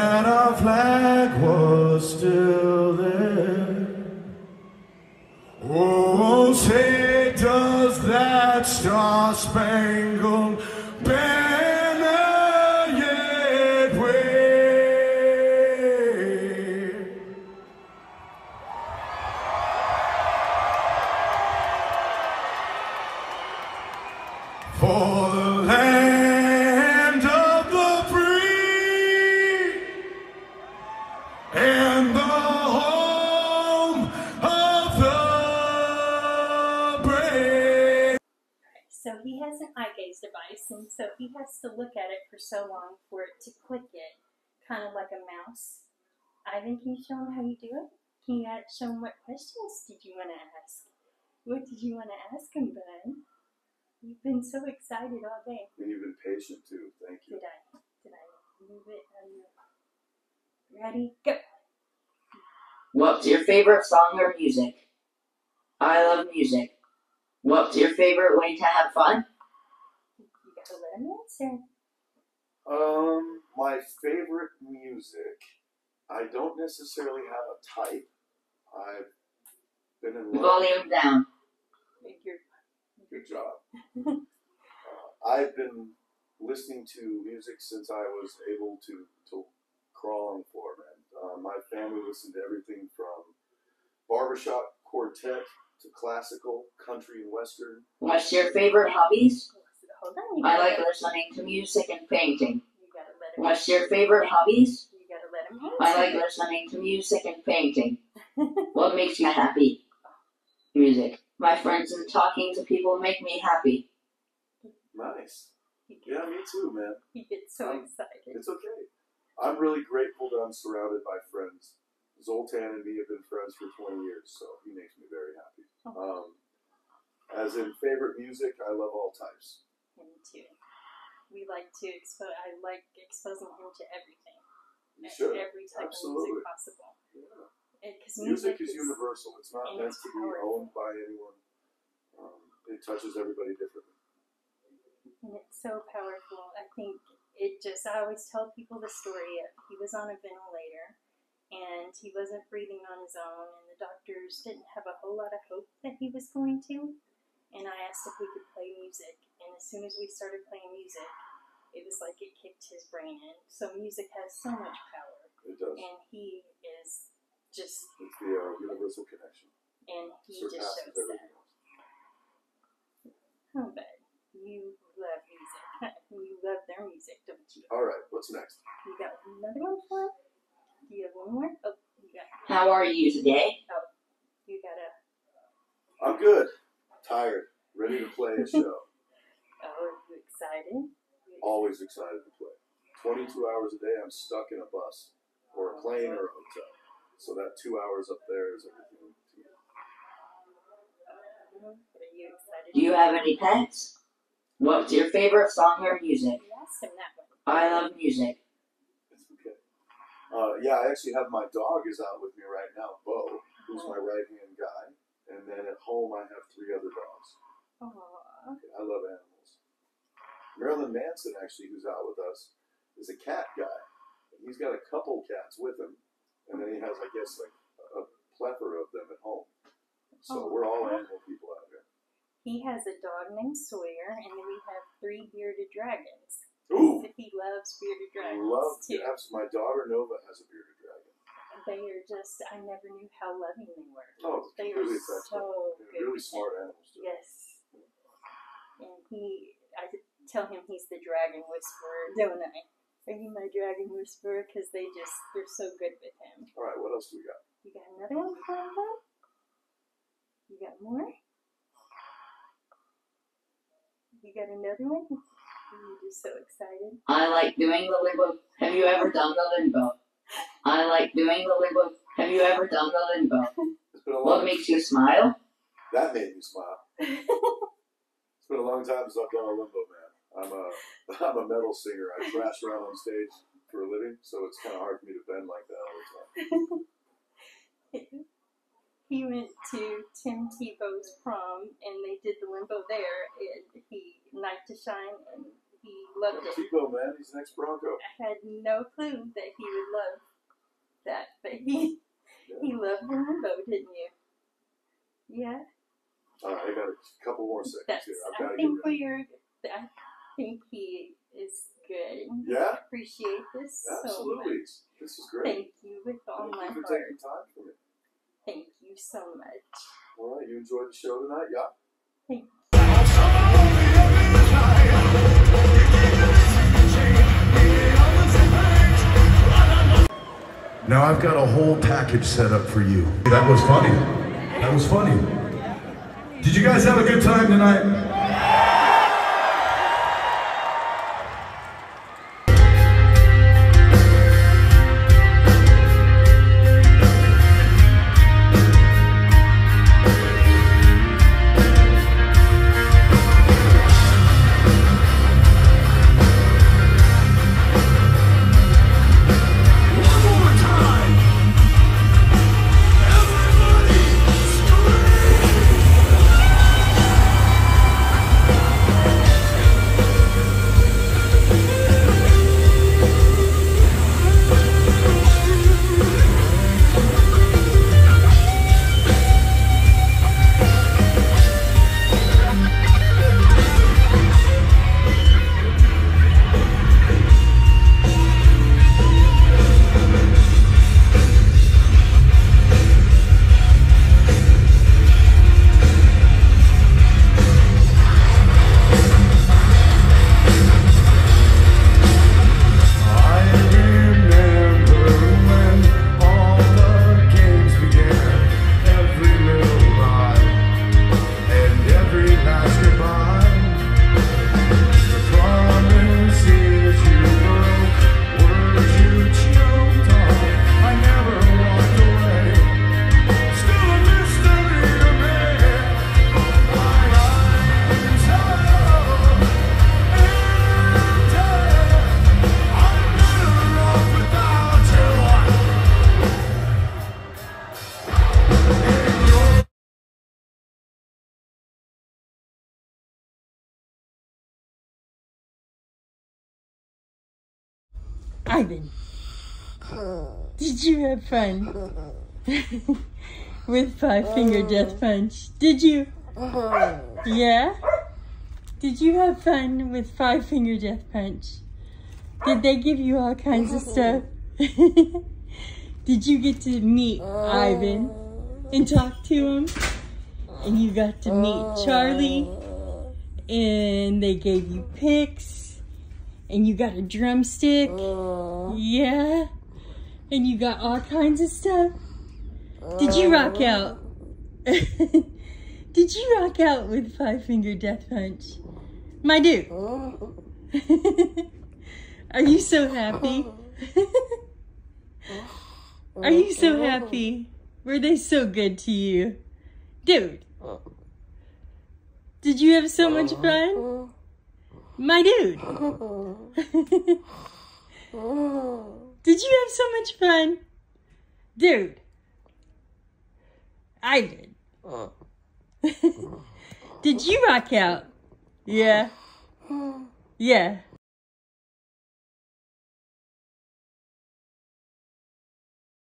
that our flag was still there. Oh, say does that star-spangled banner yet wave? For the land of the free and the home of the brave. So he has an eye gaze device, and so he has to look at it for so long for it to click it, kind of like a mouse. Ivan, can you show him how you do it? Can you show him what questions did you want to ask? What did you want to ask him, bud? You've been so excited all day. And you've been patient too. Thank you. Did I move it? Ready? Go. What's your favorite song or music? I love music. What's your favorite way to have fun? You gotta let him answer. My favorite music. I don't necessarily have a type. I've been in love. Volume down. Good job. I've been listening to music since I was able to crawl on the floor, man. My family listened to everything from barbershop quartet to classical, country, and western. What's your favorite hobbies? Hold on. I like listening to music and painting. You gotta let him. What's your favorite hobbies? You gotta let him answer. I like listening to music and painting. What makes you happy? Music. My friends and talking to people make me happy. Nice. Yeah, me too, man. He gets so excited. It's okay. I'm really grateful that I'm surrounded by friends. Zoltan and me have been friends for 20 years, so he makes me very happy. As in favorite music, I love all types. Me too. We like to I like exposing him to everything. You should. Every type Absolutely. of music possible. Yeah. Music is universal. It's not meant to be owned by anyone. It touches everybody differently. And it's so powerful. I think I always tell people the story of he was on a ventilator and he wasn't breathing on his own, and the doctors didn't have a whole lot of hope that he was going to. And I asked if we could play music, and as soon as we started playing music, it was like it kicked his brain in. So music has so much power. It does. And he is just... It's the universal connection. And he just shows that. Oh, but you love music. You love their music, don't you? All right, what's next? You got another one for him? Do you have one more? Oh, you got it. How are you today? Oh, you got a... I'm good. Tired. Ready to play a show. Oh, are you excited? Always excited to play. 22 hours a day, I'm stuck in a bus or a plane or a hotel. So that 2 hours up there is everything to me. Are you excited? Do you have any pets? What's your favorite song or music? You asked him that one. I love music. It's okay. Yeah, I actually have my dog is out with me right now, Bo, who's my right-hand guy. And then at home, I have 3 other dogs. Aww. I love animals. Marilyn Manson, actually, who's out with us, is a cat guy. And he's got a couple cats with him. And then he has, I guess, like a plethora of them at home. So we're all animal people out here. He has a dog named Sawyer, and then we have 3 bearded dragons. Ooh! He loves bearded dragons, too. My daughter Nova has a bearded dragon. They are just, I never knew how loving they were. Oh, they really are so good. Really smart animals, too. Yes. And I tell him he's the dragon whisperer, don't I? Are you my dragon whisperer? Because they're so good with him. All right, what else do we got? You got another one for him, though? You got more? You got another one? You're just so excited. I like doing the limbo. Have you ever done the limbo? I like doing the limbo. Have you ever done the limbo? It's been a long What makes you smile? That made me smile. It's been a long time since I've done a limbo, man. I'm a metal singer. I thrash around on stage for a living, so it's kind of hard for me to bend like that all the time. He went to Tim Tebow's prom, and they did the limbo there, and he Night to Shine, and he loved it. Tebow, man, he's the next Bronco. I had no clue that he would love that, but he loved Monroe, didn't you? Yeah. All right, I got a couple more seconds That's, here. I've I got to think get ready. I think he is good. And Yeah? I appreciate this so Absolutely. much. This is great. Thank you with all Thank my you for heart. taking time for me. Thank you so much. All right, you enjoyed the show tonight, yeah? Thank you. Now I've got a whole package set up for you. That was funny. That was funny. Did you guys have a good time tonight? Ivan, did you have fun with Five Finger Death Punch? Did you? Yeah? Did you have fun with Five Finger Death Punch? Did they give you all kinds of stuff? Did you get to meet Ivan and talk to him? And you got to meet Charlie, and they gave you picks. And you got a drumstick, yeah, and you got all kinds of stuff. Did you rock out? Did you rock out with Five Finger Death Punch? My dude. Are you so happy? Are you so happy? Were they so good to you? Dude. Did you have so much fun? My dude. Did you have so much fun? Dude. I did. Did you rock out? Yeah. Yeah.